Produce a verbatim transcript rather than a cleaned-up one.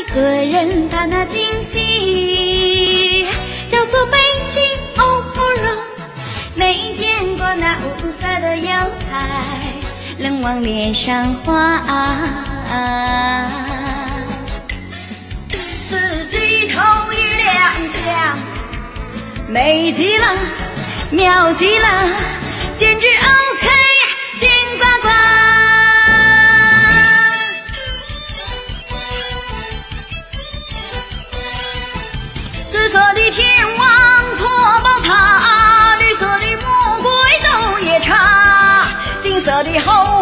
个人他那惊喜，叫做北京欧芙蓉，没见过那五色的油菜，冷往脸上滑。四季头一亮相，美极了，妙极了，简直 OK， 顶呱呱。紫色的天王托宝塔，绿色的魔鬼斗夜叉，金色的猴